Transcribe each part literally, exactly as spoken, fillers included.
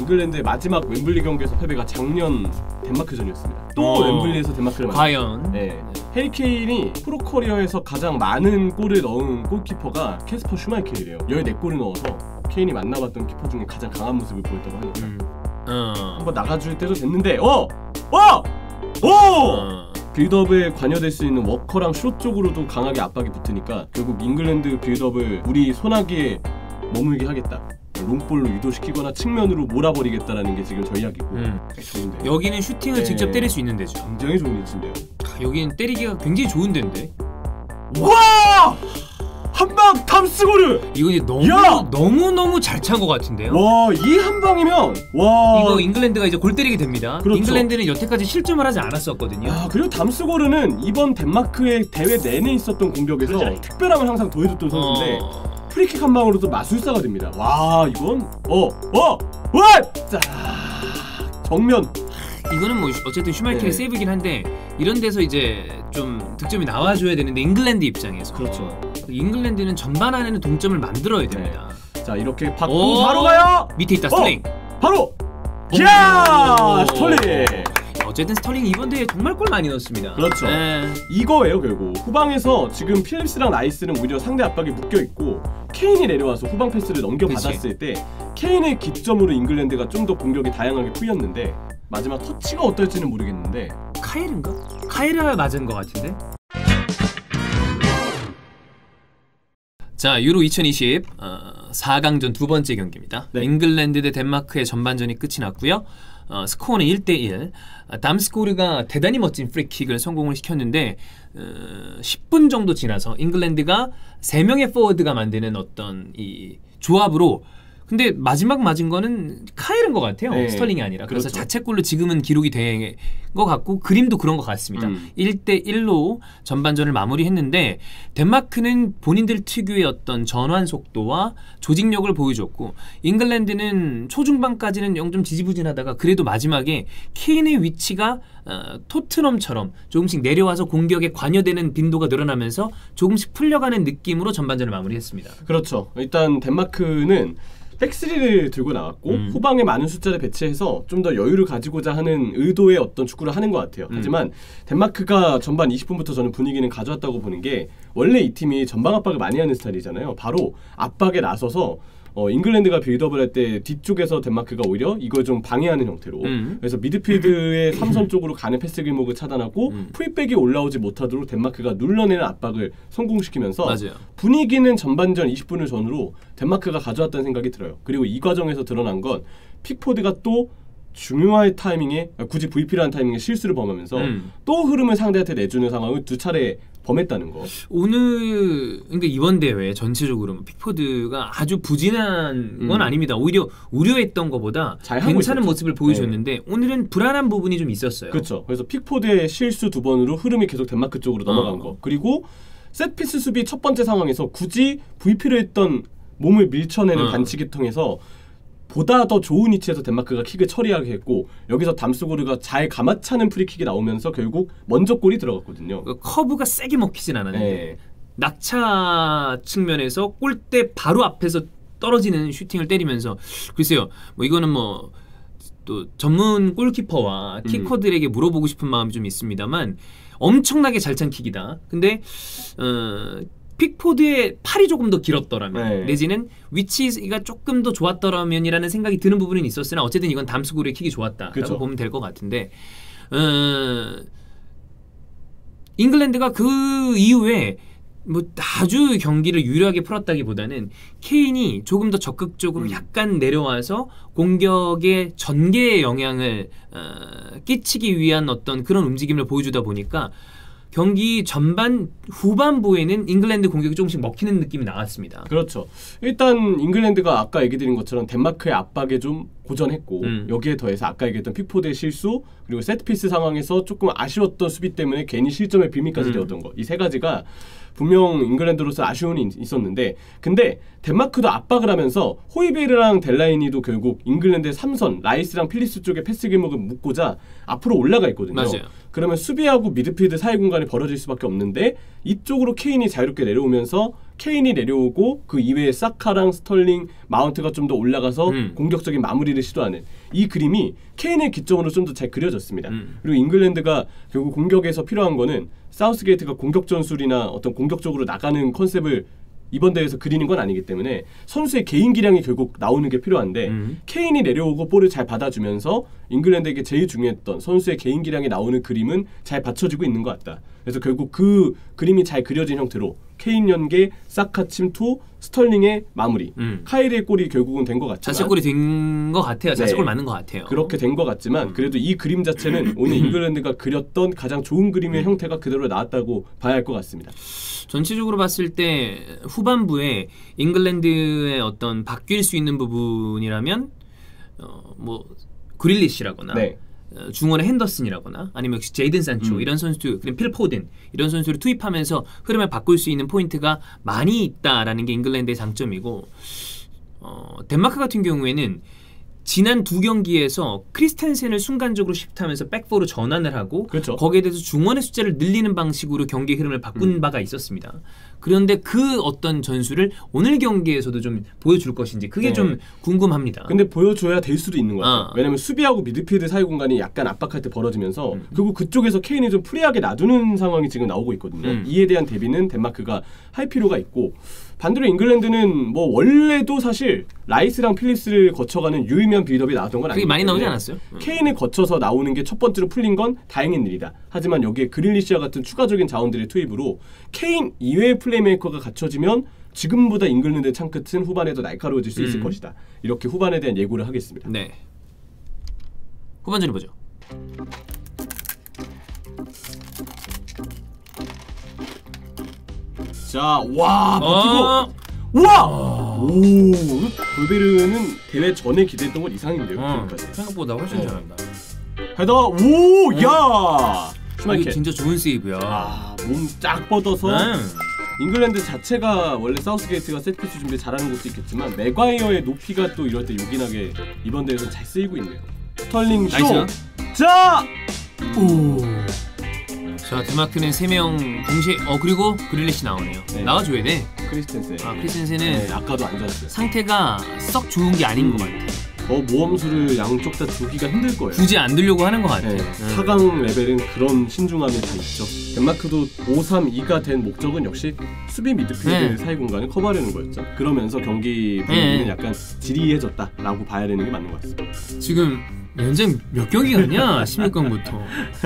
잉글랜드의 마지막 웸블리 경기에서 패배가 작년 덴마크전이었습니다. 또 어, 웸블리에서 덴마크를 만났어요. 과연 네. 해리 케인이 프로 커리어에서 가장 많은 골을 넣은 골키퍼가 캐스퍼 슈마이켈이래요. 열네 골을 넣어서 케인이 만나봤던 키퍼 중에 가장 강한 모습을 보였다고 하니까 음. 어. 한번 나가줄 때도 됐는데 어! 어! 오! 어. 빌드업에 관여될 수 있는 워커랑 숏 쪽으로도 강하게 압박이 붙으니까 결국 잉글랜드 빌드업을 우리 손아귀에 머물게 하겠다. 롱볼로 유도시키거나 측면으로 몰아버리겠다라는 게 지금 전략이고. 음. 좋은데. 여기는 슈팅을 네. 직접 때릴 수 있는 데죠. 굉장히 좋은 위치인데요. 아, 여기는 때리기가 굉장히 좋은 데인데. 와! 한방 탐스고르! 이거 이제 너무 야! 너무 너무 잘 찬 것 같은데요. 와, 이 한 방이면 와. 이거 잉글랜드가 이제 골 때리게 됩니다. 그렇죠. 잉글랜드는 여태까지 실점을 하지 않았었거든요. 야, 그리고 담스고르는 이번 덴마크의 대회 내내 있었던 공격에서 그렇죠. 특별함을 항상 더해줬던 선수인데 어... 프리킥 한 방으로도 마술사가 됩니다. 와, 이건 어, 어, 와! 자, 정면. 이거는 뭐 어쨌든 슈마이켈의 네. 세이브긴 한데 이런 데서 이제 좀 득점이 나와줘야 되는데 잉글랜드 입장에서 그렇죠. 잉글랜드는 전반 안에는 동점을 만들어야 됩니다. 자, 이렇게 오! 받고 바로 가요. 밑에 있다 스털링. 어, 바로. 야, 스털링. 어쨌든 스털링 이번 대회에 정말 골 많이 넣었습니다. 그렇죠. 네. 이거예요 결국. 후방에서 지금 필립스랑 라이스는 오히려 상대 압박에 묶여있고 케인이 내려와서 후방 패스를 넘겨받았을 때 케인의 기점으로 잉글랜드가 좀 더 공격이 다양하게 풀렸는데 마지막 터치가 어떨지는 모르겠는데 카일인가? 카일을 맞은 것 같은데? 자, 유로 이천이십 어, 사 강전 두 번째 경기입니다. 네. 잉글랜드 대 덴마크의 전반전이 끝이 났고요. 어, 스코어는 일 대 일. 아, 담스코르가 대단히 멋진 프리킥을 성공을 시켰는데 어, 십 분 정도 지나서 잉글랜드가 세 명의 포워드가 만드는 어떤 이 조합으로 근데 마지막 맞은 거는 카일인 것 같아요. 네, 스털링이 아니라. 그래서 그렇죠. 자책골로 지금은 기록이 된 것 같고 그림도 그런 것 같습니다. 음. 일 대 일로 전반전을 마무리했는데 덴마크는 본인들 특유의 어떤 전환 속도와 조직력을 보여줬고 잉글랜드는 초중반까지는 영 점 지지부진하다가 그래도 마지막에 케인의 위치가 어, 토트넘처럼 조금씩 내려와서 공격에 관여되는 빈도가 늘어나면서 조금씩 풀려가는 느낌으로 전반전을 마무리했습니다. 그렇죠. 일단 덴마크는 백쓰리를 들고 나왔고 음. 후방에 많은 숫자를 배치해서 좀 더 여유를 가지고자 하는 의도의 어떤 축구를 하는 것 같아요. 음. 하지만 덴마크가 전반 이십 분부터 저는 분위기는 가져왔다고 보는 게 원래 이 팀이 전방 압박을 많이 하는 스타일이잖아요. 바로 압박에 나서서 어, 잉글랜드가 빌드업을 할 때 뒤쪽에서 덴마크가 오히려 이걸 좀 방해하는 형태로 음. 그래서 미드필드의 삼선 쪽으로 가는 패스 길목을 차단하고 음. 풀백이 올라오지 못하도록 덴마크가 눌러내는 압박을 성공시키면서 맞아요. 분위기는 전반전 이십 분을 전후로 덴마크가 가져왔다는 생각이 들어요. 그리고 이 과정에서 드러난 건 픽포드가 또 중요한 타이밍에 굳이 브이피라는 타이밍에 실수를 범하면서 음. 또 흐름을 상대한테 내주는 상황을 두 차례 범했다는 거. 오늘 그러니까 이번 대회 전체적으로 픽포드가 아주 부진한 건 음. 아닙니다. 오히려 우려했던 것보다 잘하고 괜찮은 있었죠. 모습을 보여줬는데 오늘은 불안한 부분이 좀 있었어요. 그렇죠. 그래서 픽포드의 실수 두 번으로 흐름이 계속 덴마크 쪽으로 넘어간 어. 거. 그리고 셋피스 수비 첫 번째 상황에서 굳이 브이피를 했던 몸을 밀쳐내는 어. 반칙을 통해서 보다 더 좋은 위치에서 덴마크가 킥을 처리하게 했고 여기서 담스고르가 잘 감아차는 프리킥이 나오면서 결국 먼저 골이 들어갔거든요. 그 커브가 세게 먹히진 않았는데 네. 낙차 측면에서 골대 바로 앞에서 떨어지는 슈팅을 때리면서 글쎄요. 뭐 이거는 뭐 또 전문 골키퍼와 키커들에게 물어보고 싶은 마음이 좀 있습니다만 엄청나게 잘 찬 킥이다. 근데 어 픽포드의 팔이 조금 더 길었더라면 네. 내지는 위치가 조금 더 좋았더라면이라는 생각이 드는 부분은 있었으나 어쨌든 이건 담스고르의 킥이 좋았다라고 그쵸. 보면 될 것 같은데 어, 잉글랜드가 그 이후에 뭐 아주 경기를 유리하게 풀었다기보다는 케인이 조금 더 적극적으로 음. 약간 내려와서 공격의 전개의 영향을 어, 끼치기 위한 어떤 그런 움직임을 보여주다 보니까 경기 전반 후반부에는 잉글랜드 공격이 조금씩 먹히는 느낌이 나왔습니다. 그렇죠. 일단 잉글랜드가 아까 얘기 드린 것처럼 덴마크의 압박에 좀 고전했고 음. 여기에 여기에 더해서 아까 얘기했던 픽포드의 실수 그리고 세트피스 상황에서 조금 아쉬웠던 수비 때문에 괜히 실점의 빌미까지 음. 되었던 거. 이 세 가지가 분명 잉글랜드로서 아쉬움이 있었는데 근데 덴마크도 압박을 하면서 호이베르랑 델라이니도 결국 잉글랜드의 삼선 라이스랑 필리스 쪽에 패스 길목을 묶고자 앞으로 올라가 있거든요. 맞아요. 그러면 수비하고 미드필드 사이 공간이 벌어질 수밖에 없는데 이쪽으로 케인이 자유롭게 내려오면서 케인이 내려오고 그 이외에 사카랑 스털링, 마운트가 좀 더 올라가서 음. 공격적인 마무리를 시도하는 이 그림이 케인의 기점으로 좀 더 잘 그려졌습니다. 음. 그리고 잉글랜드가 결국 공격에서 필요한 거는 사우스게이트가 공격 전술이나 어떤 공격적으로 나가는 컨셉을 이번 대회에서 그리는 건 아니기 때문에 선수의 개인 기량이 결국 나오는 게 필요한데 음. 케인이 내려오고 볼을 잘 받아주면서 잉글랜드에게 제일 중요했던 선수의 개인 기량이 나오는 그림은 잘 받쳐지고 있는 것 같다. 그래서 결국 그 그림이 잘 그려진 형태로 케인 연계, 사카 침투, 스털링의 마무리, 음. 카일의 골이 결국은 된 것 같지만 자책골이 된 것 같아요. 자책골 네. 맞는 것 같아요. 그렇게 된 것 같지만 그래도 이 그림 자체는 오늘 잉글랜드가 그렸던 가장 좋은 그림의 형태가 그대로 나왔다고 봐야 할 것 같습니다. 전체적으로 봤을 때 후반부에 잉글랜드의 어떤 바뀔 수 있는 부분이라면 어, 뭐 그릴리시라거나 네. 어, 중원의 핸더슨이라거나 아니면 역시 제이든 산초 음. 이런 선수 그리고 필 포든 이런 선수를 투입하면서 흐름을 바꿀 수 있는 포인트가 많이 있다라는 게 잉글랜드의 장점이고 어, 덴마크 같은 경우에는 지난 두 경기에서 크리스텐센을 순간적으로 시프트하면서 백포로 전환을 하고 그렇죠. 거기에 대해서 중원의 숫자를 늘리는 방식으로 경기 흐름을 바꾼 음. 바가 있었습니다. 그런데 그 어떤 전술을 오늘 경기에서도 좀 보여줄 것인지 그게 네. 좀 궁금합니다. 근데 보여줘야 될 수도 있는 것 같아요. 어. 왜냐면 수비하고 미드필드 사이 공간이 약간 압박할 때 벌어지면서 음. 결국 그쪽에서 케인이 좀 프리하게 놔두는 상황이 지금 나오고 있거든요. 음. 이에 대한 대비는 덴마크가 할 필요가 있고 반대로 잉글랜드는 뭐 원래도 사실 라이스랑 필립스를 거쳐가는 유의미한 빌드업이 나왔던 건 아니기 그게 많이 때문에 나오지 않았어요? 음. 케인을 거쳐서 나오는 게 첫 번째로 풀린 건 다행인 일이다. 하지만 여기에 그릴리시와 같은 추가적인 자원들의 투입으로 케인 이외의 플레이메이커가 갖춰지면 지금보다 잉글랜드의 창끝은 후반에도 날카로워질 수 있을 음. 것이다. 이렇게 후반에 대한 예고를 하겠습니다. 네. 후반전을 보죠. 자, 와, 어! 버티고, 와, 오, 골베르는 대회 전에 기대했던 것 이상인데요. 어, 지금까지. 생각보다 훨씬 네. 잘한다. 헤더, 오, 야, 이게 슈마이켈. 진짜 좋은 세이브야. 아, 몸 쫙 뻗어서. 음. 잉글랜드 자체가 원래 사우스게이트가 세트피스 준비 잘하는 것도 있겠지만 맥과이어의 높이가 또 이럴 때 요긴하게 이번 대회에서 잘 쓰이고 있네요. 스털링 쇼. 나이스. 자, 오. 자, 덴마크는 세 명 동시에 어 그리고 그릴리시 나오네요. 네. 나와줘야 돼. 크리스텐센. 아, 크리스텐센은 네, 아까도 안 좋았어요. 상태가 썩 좋은 게 아닌 음. 것 같아. 더 모험수를 양쪽 다 주기가 힘들 거예요. 굳이 안 들려고 하는 것 같아. 네, 음. 사 강 레벨은 그런 신중함이 다 있죠. 덴마크도 오 삼 이가 된 목적은 역시 수비 미드필드 네. 사이 공간을 커버하려는 거였죠. 그러면서 경기 분위기는 네. 약간 지리해졌다라고 봐야 되는 게 맞는 것 같습니다. 지금 연장 몇 경기 갔냐? 십육 강부터.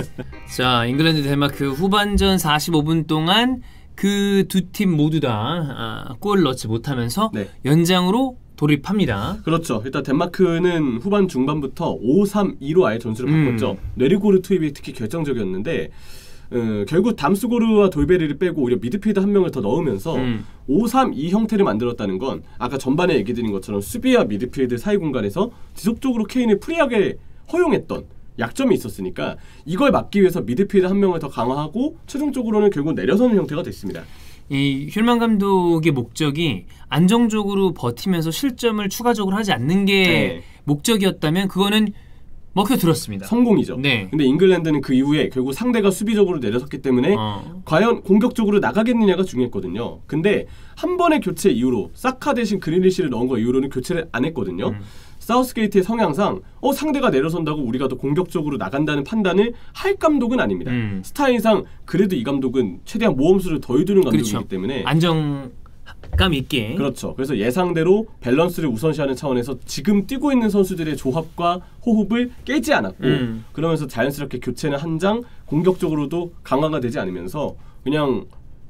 자, 잉글랜드 덴마크 후반전 사십오 분 동안 그 두 팀 모두 다 골 넣지 못하면서 네. 연장으로 돌입합니다. 그렇죠. 일단 덴마크는 후반 중반부터 오 삼 이로 아예 전술을 음. 바꿨죠. 네리고르 투입이 특히 결정적이었는데 어, 결국 담스고르와 돌베리를 빼고 오히려 미드필더 한 명을 더 넣으면서 음. 오 삼 이 형태를 만들었다는 건 아까 전반에 얘기 드린 것처럼 수비와 미드필드 사이 공간에서 지속적으로 케인을 프리하게 허용했던 약점이 있었으니까 이걸 막기 위해서 미드필드 한 명을 더 강화하고 최종적으로는 결국 내려서는 형태가 됐습니다. 이 힐만 감독의 목적이 안정적으로 버티면서 실점을 추가적으로 하지 않는 게 네. 목적이었다면 그거는 먹혀 들었습니다. 성공이죠. 네. 근데 잉글랜드는 그 이후에 결국 상대가 수비적으로 내려섰기 때문에 어. 과연 공격적으로 나가겠느냐가 중요했거든요. 근데 한 번의 교체 이후로 사카 대신 그릴리시를 넣은 거 이후로는 교체를 안 했거든요. 음. 사우스게이트의 성향상 어 상대가 내려선다고 우리가 더 공격적으로 나간다는 판단을 할 감독은 아닙니다. 음. 스타일상 그래도 이 감독은 최대한 모험수를 더해두는 감독이기 그렇죠. 때문에 안정감 있게. 그렇죠. 그래서 예상대로 밸런스를 우선시하는 차원에서 지금 뛰고 있는 선수들의 조합과 호흡을 깨지 않았고 음. 그러면서 자연스럽게 교체는 한 장 공격적으로도 강화가 되지 않으면서 그냥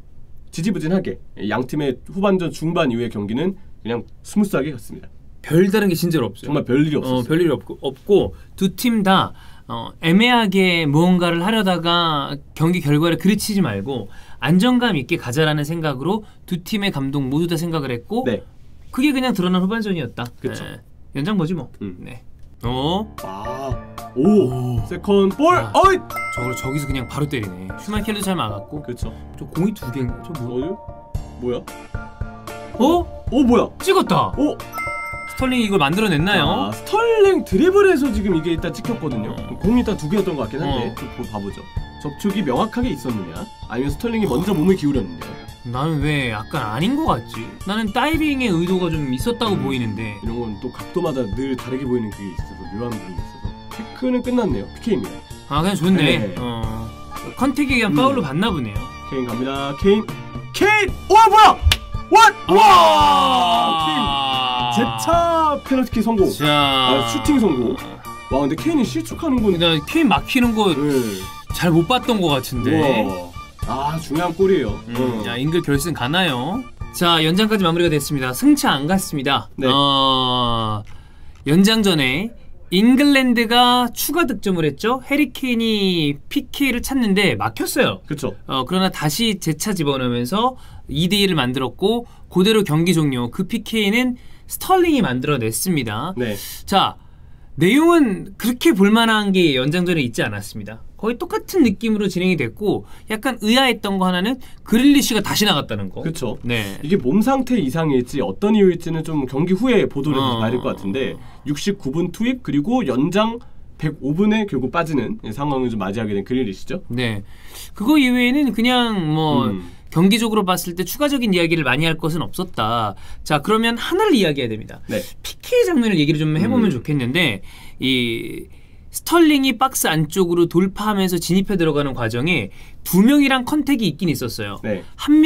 지지부진하게 양 팀의 후반전 중반 이후의 경기는 그냥 스무스하게 갔습니다. 별다른 게 진짜로 없어요. 정말 별일이 없었어요. 어, 별일이 없고, 없고 두 팀 다 어, 애매하게 무언가를 하려다가 경기 결과를 그르치지 말고 안정감 있게 가자라는 생각으로 두 팀의 감독 모두 다 생각을 했고 네. 그게 그냥 드러난 후반전이었다. 그쵸. 예. 연장 보지 뭐. 음. 네. 어? 아, 오, 세컨 볼, 아. 어이, 저걸 저기서 그냥 바로 때리네. 슈마이켈도 잘 막았고. 그렇죠. 저 공이 두 개인가? 저 뭐? 어유, 뭐야? 어? 오, 뭐야? 찍었다. 오, 스털링이 이걸 만들어냈나요? 아, 스털링 드리블에서 지금 이게 일단 찍혔거든요. 어. 공이 일단 두 개였던 것 같긴 한데 어. 좀 보- 봐보죠. 접촉이 명확하게 있었느냐, 아니면 스털링이 먼저 몸을 기울였느냐. 나는 왜 약간 아닌 것 같지? 나는 다이빙의 의도가 좀 있었다고 음, 보이는데 이런 건 또 각도마다 늘 다르게 보이는 그게 있어서 묘한 부분이 있어서 테크는 끝났네요. 피케이입니다. 아 그냥 좋네. 네. 어, 컨택에 의한 음. 파울로 봤나 보네요. 케인 갑니다. 케인 케인! 와 뭐야! 와! 와! 케인! 제차 페널티킥 성공. 자, 아, 슈팅 성공. 와 근데 케인이 실축하는 건 나 케인 막히는 거 잘 못 네. 봤던 것 같은데. 우와. 아 중요한 골이에요. 음, 어. 자, 잉글 결승 가나요? 자, 연장까지 마무리가 됐습니다. 승차 안 갔습니다. 네. 어, 연장 전에 잉글랜드가 추가 득점을 했죠. 해리 케인이 피케이를 찾는데 막혔어요. 그렇죠. 어, 그러나 다시 재차 집어넣으면서 이 대 일을 만들었고 그대로 경기 종료. 그 피케이는 스털링이 만들어냈습니다. 네. 자, 내용은 그렇게 볼만한 게 연장전에 있지 않았습니다. 거의 똑같은 느낌으로 진행이 됐고 약간 의아했던 거 하나는 그릴리시가 다시 나갔다는 거. 그렇죠. 네. 이게 몸 상태 이상일지 어떤 이유일지는 좀 경기 후에 보도를 어. 봐야 될 것 같은데 육십구 분 투입 그리고 연장 백오 분에 결국 빠지는 상황을 좀 맞이하게 된 그릴리시죠. 네. 그거 이외에는 그냥 뭐 음. 경기적으로 봤을 때 추가적인 이야기를 많이 할 것은 없었다. 자, 그러면 하나를 이야기해야 됩니다. 네. 피케 장면을 얘기를 좀 해보면 음. 좋겠는데 이 스털링이 박스 안쪽으로 돌파하면서 진입해 들어가는 과정에 두 명이랑 컨택이 있긴 있었어요. 네. 한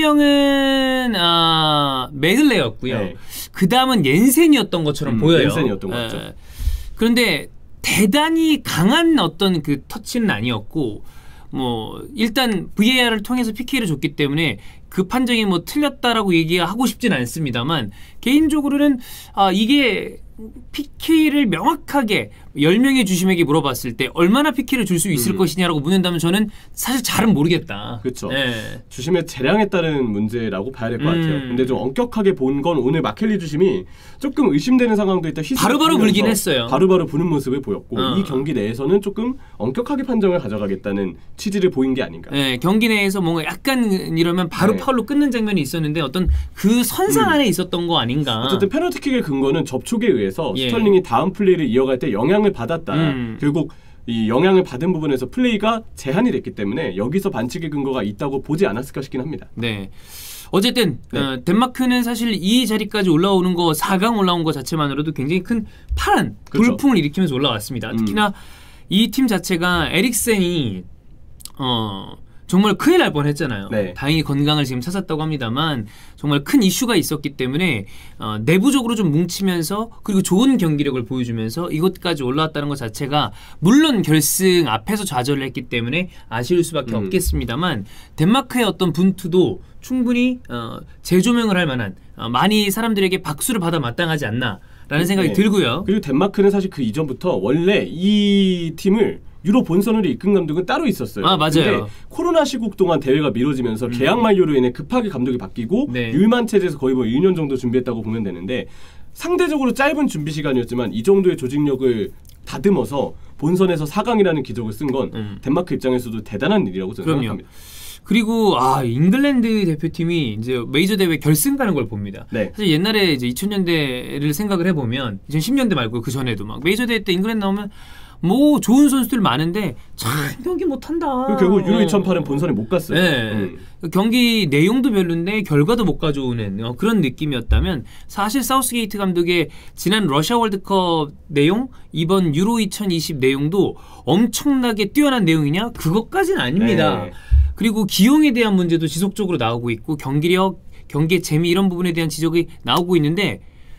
명은 아, 메들레였고요. 네. 그 다음은 옌센이었던 것처럼 음, 보여요. 옌센이었던 것 같죠. 에, 그런데 대단히 강한 어떤 그 터치는 아니었고 뭐 일단 브이에이알을 통해서 피케이를 줬기 때문에 그 판정이 뭐 틀렸다라고 얘기하고 싶진 않습니다만 개인적으로는 아 이게 피케이를 명확하게 열 명의 주심에게 물어봤을 때 얼마나 피케이를 줄 수 있을 음. 것이냐라고 묻는다면 저는 사실 잘은 모르겠다. 그렇죠. 네. 주심의 재량에 따른 문제라고 봐야 될 것 음. 같아요. 근데 좀 엄격하게 본 건 오늘 마켈리 주심이 조금 의심되는 상황도 있다. 바로바로 불긴 했어요. 바로바로 부는 모습을 보였고 어. 이 경기 내에서는 조금 엄격하게 판정을 가져가겠다는 취지를 보인 게 아닌가. 네, 경기 내에서 뭔가 약간 이러면 바로 네. 파울로 끊는 장면이 있었는데 어떤 그 선상 음. 안에 있었던 거 아닌가. 어쨌든 페널티킥의 근거는 접촉에 의해서 예. 스털링이 다음 플레이를 이어갈 때 영향을 받았다. 음. 결국 이 영향을 받은 부분에서 플레이가 제한이 됐기 때문에 여기서 반칙의 근거가 있다고 보지 않았을까 싶긴 합니다. 네. 어쨌든 네. 어, 덴마크는 사실 이 자리까지 올라오는 거 사 강 올라온 거 자체만으로도 굉장히 큰 파란 그렇죠. 돌풍을 일으키면서 올라왔습니다. 음. 특히나 이 팀 자체가 에릭센이 어 정말 큰일 날 뻔했잖아요. 네. 다행히 건강을 지금 찾았다고 합니다만 정말 큰 이슈가 있었기 때문에 어, 내부적으로 좀 뭉치면서 그리고 좋은 경기력을 보여주면서 이것까지 올라왔다는 것 자체가 물론 결승 앞에서 좌절을 했기 때문에 아쉬울 수밖에 음. 없겠습니다만 덴마크의 어떤 분투도 충분히 어, 재조명을 할 만한 어, 많이 사람들에게 박수를 받아 마땅하지 않나라는 생각이 네. 들고요. 그리고 덴마크는 사실 그 이전부터 원래 이 팀을 유로 본선으로 이끈 감독은 따로 있었어요. 아, 맞아요. 근데 코로나 시국 동안 대회가 미뤄지면서 계약 만료로 인해 급하게 감독이 바뀌고 네. 율만 체제에서 거의 뭐 이 년 정도 준비했다고 보면 되는데 상대적으로 짧은 준비 시간이었지만 이 정도의 조직력을 다듬어서 본선에서 사 강이라는 기적을 쓴 건 음. 덴마크 입장에서도 대단한 일이라고 저는 그럼요. 생각합니다. 그리고 아 잉글랜드 대표팀이 이제 메이저 대회 결승 가는 걸 봅니다. 네. 사실 옛날에 이제 이천 년대를 생각을 해보면 이천십 년대 말고 그 전에도 막 메이저 대회 때 잉글랜드 나오면 뭐 좋은 선수들 많은데 참 경기 못한다. 그리고 결국 유로 이천팔은 본선에 못 갔어요. 네. 음. 경기 내용도 별론데 결과도 못 가져오는 어, 그런 느낌이었다면 사실 사우스게이트 감독의 지난 러시아 월드컵 내용 이번 유로 이천이십 내용도 엄청나게 뛰어난 내용이냐? 그것까지는 아닙니다. 네. 그리고 기용에 대한 문제도 지속적으로 나오고 있고 경기력, 경기의 재미 이런 부분에 대한 지적이 나오고 있는데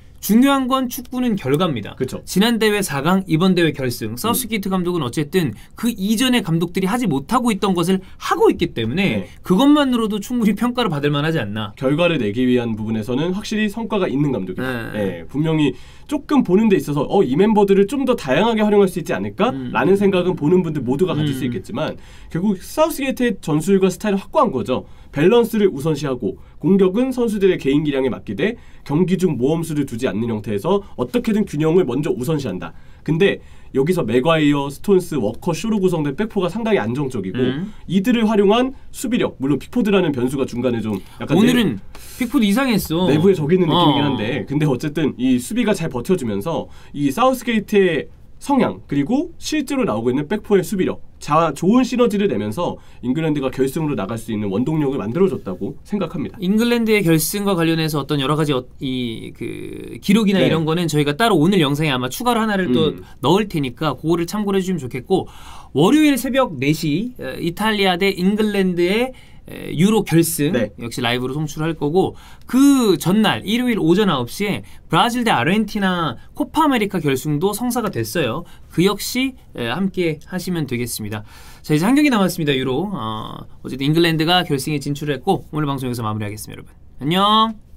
중요한 건 축구는 결과입니다. 그쵸. 지난 대회 사 강, 이번 대회 결승. 사우스게이트 감독은 어쨌든 그 이전의 감독들이 하지 못하고 있던 것을 하고 있기 때문에 네. 그것만으로도 충분히 평가를 받을 만하지 않나. 결과를 내기 위한 부분에서는 확실히 성과가 있는 감독이다. 네. 예, 분명히 조금 보는 데 있어서 어, 이 멤버들을 좀 더 다양하게 활용할 수 있지 않을까라는 음. 생각은 보는 분들 모두가 가질 음. 수 있겠지만 결국 사우스게이트의 전술과 스타일을 확고한 거죠. 밸런스를 우선시하고 공격은 선수들의 개인 기량에 맡기되 경기 중 모험수를 두지 않는 형태에서 어떻게든 균형을 먼저 우선시한다. 근데 여기서 맥과이어, 스톤스, 워커, 쇼로 구성된 백포가 상당히 안정적이고 음. 이들을 활용한 수비력, 물론 픽포드라는 변수가 중간에 좀 약간 오늘은 픽포드 이상했어. 내부에 적이 있는 느낌이긴 어. 한데 근데 어쨌든 이 수비가 잘 버텨주면서 이 사우스게이트의 성향 그리고 실제로 나오고 있는 백포의 수비력 자, 좋은 시너지를 내면서 잉글랜드가 결승으로 나갈 수 있는 원동력을 만들어줬다고 생각합니다. 잉글랜드의 결승과 관련해서 어떤 여러 가지 어, 이 그 기록이나 네. 이런 거는 저희가 따로 오늘 영상에 아마 추가로 하나를 또 음. 넣을 테니까 그거를 참고를 해주시면 좋겠고, 월요일 새벽 네 시 어, 이탈리아 대 잉글랜드의 에, 유로 결승 네. 역시 라이브로 송출할 거고, 그 전날 일요일 오전 아홉 시에 브라질 대 아르헨티나 코파 아메리카 결승도 성사가 됐어요. 그 역시 에, 함께 하시면 되겠습니다. 자, 이제 한 경기 남았습니다. 유로. 어, 어쨌든 잉글랜드가 결승에 진출했고 오늘 방송 여기서 마무리하겠습니다. 여러분 안녕.